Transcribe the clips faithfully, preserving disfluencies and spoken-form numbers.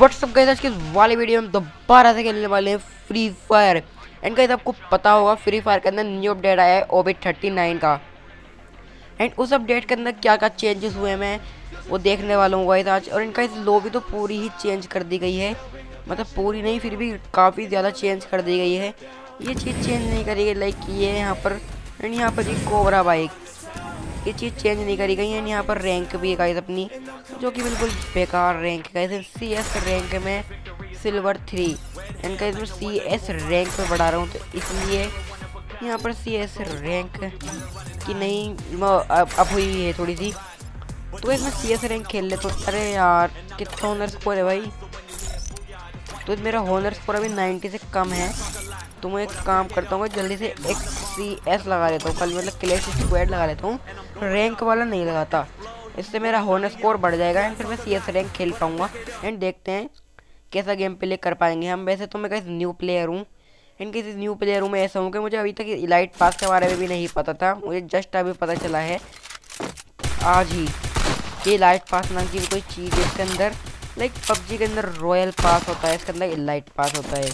WhatsApp guys, आज के इस वाले वीडियो में दोबारा से खेलने वाले हैं फ्री फायर। एंड गाइस आपको पता होगा फ्री फायर के अंदर न्यू अपडेट आया है ओ बी थर्टी नाइन का। एंड उस अपडेट के अंदर क्या क्या चेंजेस हुए मैं वो देखने वाला हूँ गाइस आज। और इनका इस लॉबी तो पूरी ही चेंज कर दी गई है, मतलब पूरी नहीं फिर भी काफ़ी ज़्यादा चेंज कर दी गई है। ये चीज़ चेंज नहीं करी गई, लाइक ये यहाँ पर एंड यहाँ पर ये कोबरा बाइक, ये चीज़ चेंज नहीं करी गई है। यहाँ पर रैंक भी है गाइस अपनी, जो कि बिल्कुल बेकार रैंक है गाइस। सी एस रैंक में सिल्वर थ्री एंड गाइस मैं सी एस रैंक पे बढ़ा रहा हूँ, तो इसलिए यहाँ पर सी एस रैंक की नहीं अब हुई है थोड़ी सी, तो इसमें सी एस रैंक खेल ले। तो अरे यार कितना होनर स्कोर है भाई, तो मेरा होनर स्कोर अभी नाइन्टी से कम है। तो मैं एक काम करता हूँ, जल्दी से एक सी एस लगा लेता हूँ, कल मतलब क्लैश स्क्वाड लगा लेता हूँ, रैंक वाला नहीं लगाता। इससे मेरा होनर स्कोर बढ़ जाएगा एंड फिर मैं सी एस रैंक खेल पाऊँगा। एंड देखते हैं कैसा गेम प्ले कर पाएंगे हम। वैसे तो मैं कैसे न्यू प्लेयर हूँ, एंड किसी न्यू प्लेयर हूँ मैं ऐसा हूँ कि मुझे अभी तक इलाइट पास के बारे में भी नहीं पता था। मुझे जस्ट अभी पता चला है आज ही कि इलाइट पास नाम की कोई चीज़ है इसके अंदर। लाइक पबजी के अंदर रॉयल पास होता है, इसके अंदर इलाइट पास होता है।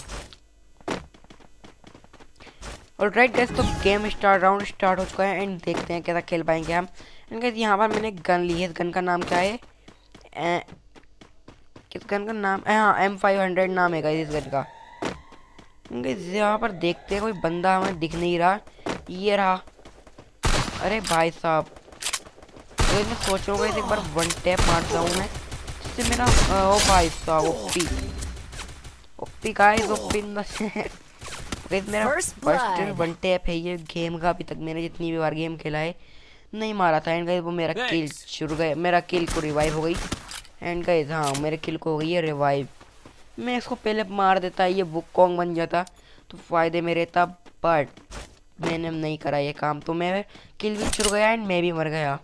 और राइट गैस, तो गेम स्टार्ट राउंड स्टार्ट हो चुका है एंड देखते हैं कैसा खेल पाएंगे हम। एंड गैस यहाँ पर मैंने गन ली है, इस गन का नाम क्या है, ए, किस गन का नाम है, हाँ एम फाइव हंड्रेड नाम है गाइस इस गन का। गैस यहाँ पर देखते हैं कोई बंदा हमें दिख नहीं रहा, ये रहा। अरे भाई साहब, तो मैं सोच रहा हूँ एक बार वन टैप मारता हूँ मैं, जिससे मेरा ओ भाई साहब ओपी ओपी गाइस ओपी मेरा फर्स्ट वन टैप है ये गेम का। अभी तक मैंने जितनी भी बार गेम खेला है नहीं मारा था। एंड गाइस वो मेरा किल शुरू गए, मेरा किल को रिवाइव हो गई। एंड गाइस हाँ मेरे किल को हो गई है रिवाइव। मैं इसको पहले मार देता, ये वुकोंग बन जाता तो फायदे मेरे था, बट मैंने नहीं करा ये काम, तो मैं किल भी शुरू गया एंड मैं भी मर गया।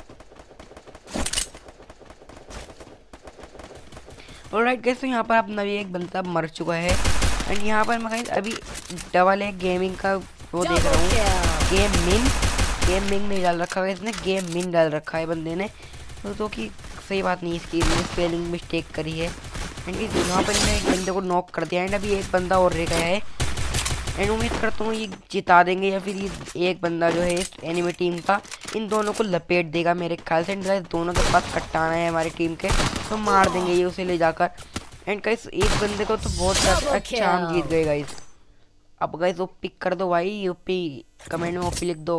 ऑलराइट गाइस, तो यहाँ पर अपना भी एक बंदा मर चुका है। एंड यहाँ पर मैं गाइस अभी डबल एक गेमिंग का वो देख रहा हूँ, गेम मिन गेम मिन नहीं डाल रखा है इसने, गेम मिन डाल रखा है बंदे ने, तो, तो कि सही बात नहीं, इसकी स्पेलिंग मिस्टेक करी है। एंड यहाँ पर मैंने एक बंदे को नॉक कर दिया एंड अभी एक बंदा और रह गया है। एंड उम्मीद करता हूँ ये जिता देंगे या फिर ये एक बंदा जो है इस एनिमी टीम का इन दोनों को लपेट देगा मेरे ख्याल से। एंड गाइस दोनों के पास कट्टाना है हमारी टीम के, तो मार देंगे ये उसे ले जाकर। एंड गाइस एक बंदे को तो बहुत ज़्यादा अच्छा हम जीत गए गाइस। अब गाइस वो पिक कर दो भाई, यूपी कमेंट में ओपी लिख दो।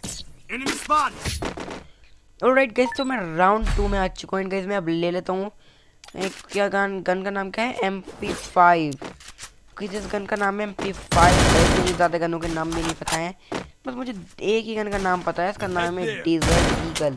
ऑलराइट गाइस, तो मैं राउंड टू में आ चुका हूँ। गाइस मैं अब ले लेता हूँ एक, क्या गन गन का नाम क्या है, एम पी फाइव। किस गन का नाम है एम पी फाइव। मुझे ज़्यादा गनों के नाम भी नहीं पता है, बस मुझे एक ही गन का नाम पता है, इसका नाम है डेजर्ट ईगल।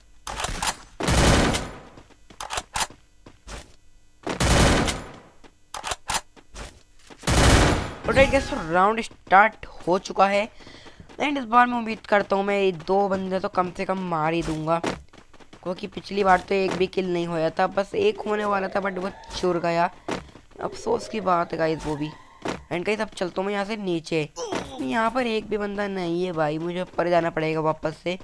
ऑलराइट गाइस, तो राउंड स्टार्ट हो चुका है एंड इस बार मैं उम्मीद करता हूँ मैं दो बंदे तो कम से कम मार ही दूंगा, क्योंकि पिछली बार तो एक भी किल नहीं होया था, बस एक होने वाला था बट वो चुर गया। अफसोस की बात है गाइस वो भी। एंड गाइस अब चलता हूँ मैं यहाँ से नीचे, यहाँ पर एक भी बंदा नहीं है भाई, मुझे ऊपर जाना पड़ेगा वापस से।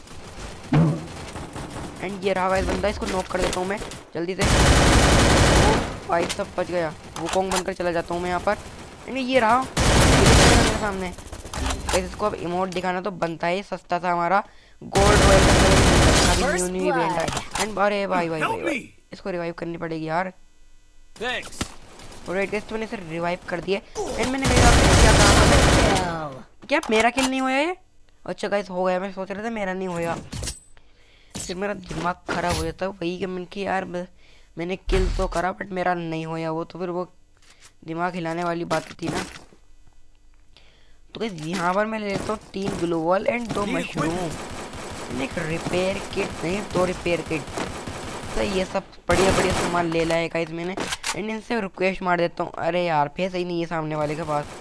एंड ये रहा गाइस बंदा, इसको नॉक कर देता हूँ मैं जल्दी से। भाई सब बच गया, वुकोंग बनकर चला जाता हूँ मैं यहाँ पर। एंड ये रहा मेरे सामने। गाइस इसको अब इमोट दिखाना तो बनता है, सस्ता था हमारा गोल्ड रॉयल का न्यू न्यू इवेंट है। एंड अरे भाई भाई भाई इसको रिवाइव करनी पड़ेगी यार। ऑलराइट गाइस, तो मैंने इसे रिवाइव कर दिया। एंड मैंने क्या कहा, क्या मेरा किल नहीं होया ये? अच्छा गाइस हो गया, मैं सोच रहा था मेरा नहीं होया, फिर मेरा दिमाग खराब हो जाता है वही कि मैंने कि यार मैंने किल तो करा बट मेरा नहीं होया वो, तो फिर वो दिमाग हिलाने वाली बात थी ना। तो गाइस यहाँ पर मैं ले लेता हूँ तीन ग्लोबल एंड दो मशरूम, एक रिपेयर किट नहीं दो रिपेयर किट, तो ये सब बढ़िया बढ़िया सामान ले लाया गाइस मैंने। एंड इनसे रिक्वेस्ट मार देता हूँ, अरे यार फिर सही नहीं है सामने वाले के पास।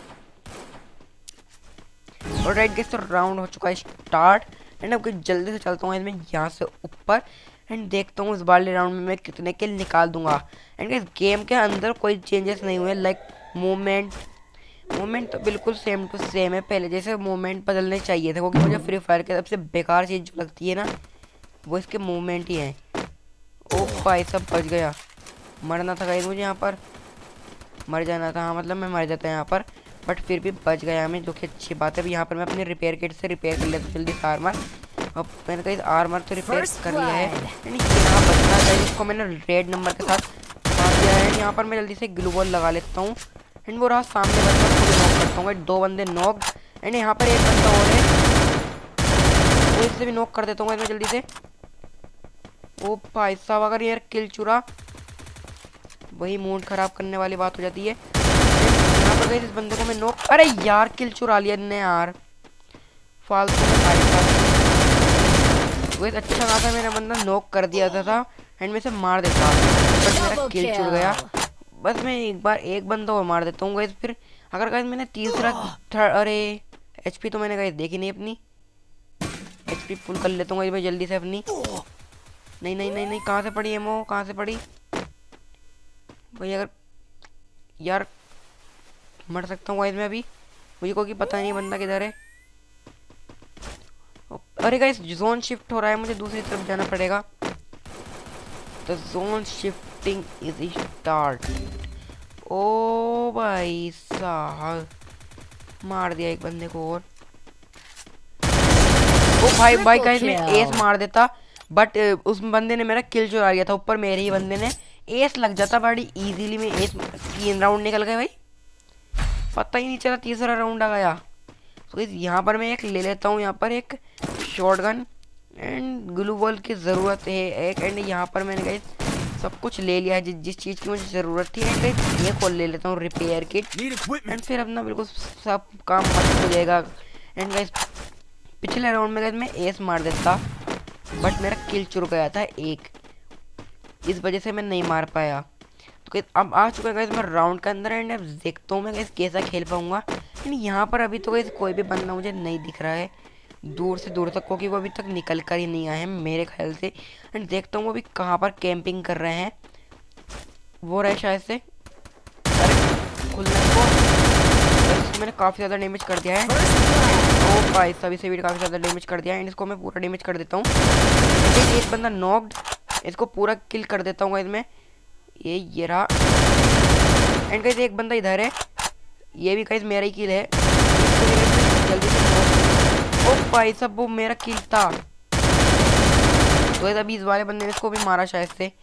और राइट गाइस, तो राउंड हो चुका है स्टार्ट एंड अब जल्दी से चलता हूँ इसमें यहाँ से ऊपर एंड देखता हूँ इस वाले राउंड में मैं कितने किल निकाल दूंगा। एंड गाइस गेम के अंदर कोई चेंजेस नहीं हुए, लाइक मूवमेंट मूवमेंट तो बिल्कुल सेम टू सेम है, पहले जैसे मूवमेंट बदलने चाहिए थे, क्योंकि मुझे फ्री फायर के सबसे बेकार चीज़ जो लगती है ना वो इसके मूवमेंट ही है। ओ भाई सब बच गया। मरना था गाइस मुझे यहाँ पर, मर जाना था। हाँ मतलब मैं मर जाता यहाँ पर, बट फिर भी बच गया मैं, जो कि अच्छी बात है। अभी यहाँ पर मैं अपने रिपेयर किट से रिपेयर कर लेता हूँ जल्दी से आर्मर। अब मैंने कहीं आर्मर तो रिपेयर कर लिया है, यानी यहाँ बचना चाहिए। इसको मैंने रेड नंबर के साथ मार दिया है। यहाँ पर मैं जल्दी से ग्लू बॉल लगा लेता हूँ एंड वो रहा सामने बंदा, उसको भी नॉक करता हूँ। दो बंदे नॉक एंड यहाँ पर एक बंदा और है, वो इससे भी नॉक कर देता हूँ मैं जल्दी से। ओ भाई साहब, अगर यार किल चुरा वही मूड खराब करने वाली बात हो जाती है। यहाँ पर गई इस बंदे को मैं नॉक, अरे यार किल चुरा लिया ने यार, फालतू में भाई साहब। वही अच्छा खासा मेरा बंदा नॉक कर दिया था, था एंड में से मार देता, बट मेरा किल चुर गया। बस मैं एक बार एक बंदा और मार देता हूँ गाइस। फिर अगर गाइस मैंने तीसरा थर्ड, अरे एचपी तो मैंने गाइस देखी नहीं अपनी, एचपी फुल कर लेता हूँ मैं जल्दी से अपनी। नहीं नहीं नहीं नहीं, कहाँ से पड़ी एमओ, कहाँ से पड़ी भाई? अगर यार मर सकता हूँ गाइस मैं अभी, मुझे कोई पता नहीं बंदा किधर है। अरे गाइस जोन शिफ्ट हो रहा है, मुझे दूसरी तरफ जाना पड़ेगा। तो जोन शिफ्टिंग इज स्टार्ट। ओ भाई साहब, मार दिया एक बंदे को और। ओ भाई भाई गाइस मैं एस मार देता, बट उस बंदे ने मेरा किल चुरा लिया था। ऊपर मेरे ही बंदे ने एस लग जाता बड़ी इजीली में। एस तीन राउंड निकल गए भाई, पता ही नहीं चला तीसरा राउंड आ गया। तो यहाँ पर मैं एक ले लेता हूँ, यहाँ पर एक शॉटगन एंड ग्लू बॉल की ज़रूरत है एक। एंड यहाँ पर मैंने गाइस सब कुछ ले लिया है, जिस जिस चीज़ की मुझे ज़रूरत थी। एंड एक और ले लेता हूँ रिपेयर किट, एंड फिर अपना बिल्कुल सब काम मस्त हो जाएगा। एंड गाइस पिछले राउंड में गाइस मैं एस मार देता, बट मेरा किल चुर गया था एक, इस वजह से मैं नहीं मार पाया। तो गाइस अब आ चुका है गाइस मैं राउंड के अंदर, एंड अब देखता हूँ मैं गाइस कैसा खेल पाऊंगा। एंड यहाँ पर अभी तो गाइस कोई भी बंदा मुझे नहीं दिख रहा है दूर से दूर तक, क्योंकि वो अभी तक निकल कर ही नहीं आए हैं मेरे ख्याल से। एंड देखता हूँ वो अभी कहाँ पर कैंपिंग कर रहे हैं, वो रहे शायद से। अरे खुलने को, इसको मैंने काफ़ी ज़्यादा डैमेज कर दिया है। ओ भाई सभी से भी काफ़ी ज़्यादा डैमेज कर दिया है, एंड इसको मैं पूरा डैमेज कर देता हूँ। एक बंदा नॉक्ड, इसको पूरा किल कर देता हूँ इसमें। ये ये रहा, एंड गाइस एक बंदा इधर है, ये भी गाइस मेरा ही किल है। जल्दी से ओ भाई सब, वो मेरा किल था। तो अभी इस वाले बंदे ने इसको भी मारा शायद से,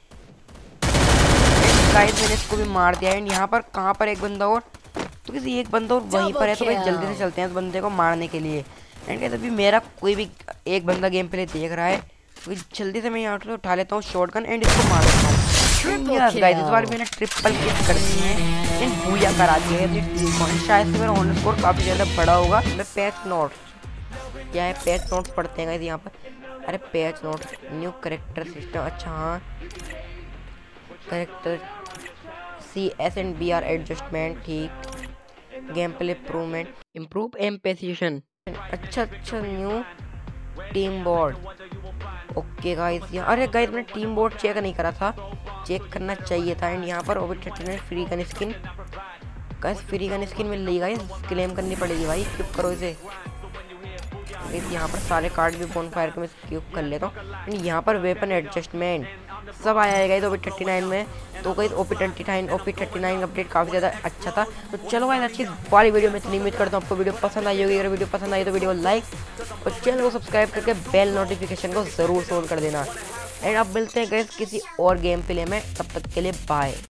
गाइस मैंने इसको भी मार दिया। एंड यहाँ पर कहाँ पर एक बंदा और, तो किसी एक बंदा और वहीं पर है। तो गाइस जल्दी से चलते हैं इस बंदे को मारने के लिए। एंड गाइस अभी मेरा कोई भी एक बंदा गेम प्ले देख रहा है, तो जल्दी से मैं यहाँ से उठा लेता हूँ शॉटगन एंड इसको मार देता हूँ। यस गाइस इस बार मैंने ट्रिपल किल कर दी है, एंड भूया करा दिया है अपनी टीम को। शायद से मेरा ऑन स्कोर काफ़ी ज़्यादा बड़ा होगा। मैं पैच नोट्स, क्या है पैच नोट्स पढ़ते हैं गाइस यहाँ पर। अरे patch notes, new character system, अच्छा हाँ character C S and B R adjustment, ठीक। Game play improvement, improve aim precision, अच्छा अच्छा new team board, okay guys. यहाँ अरे गाइस मैंने टीम बोर्ड चेक नहीं करा था, चेक करना चाहिए था। एंड यहाँ पर OB thirty nine free gun skin, guys free gun skin मिल रही गाइस, क्लेम करनी पड़ेगी भाई, स्किप करो इसे। यहाँ पर सारे कार्ड भी बोन फायर के मैं स्किप कर लेता हूँ। यहाँ पर वेपन एडजस्टमेंट सब आया है गाइस ओपी थर्टी नाइन में। तो guys OP thirty nine OP thirty nine update काफ़ी ज़्यादा अच्छा था। तो चलो गाइस अच्छी वाली वीडियो में इतनी उम्मीद करता हूँ आपको वीडियो पसंद आई होगी। अगर वीडियो पसंद आई तो वीडियो को लाइक और चैनल को सब्सक्राइब करके बेल नोटिफिकेशन को ज़रूर ऑन कर देना। एंड अब मिलते हैं गाइस किसी और गेम प्ले में, तब तक के लिए बाय।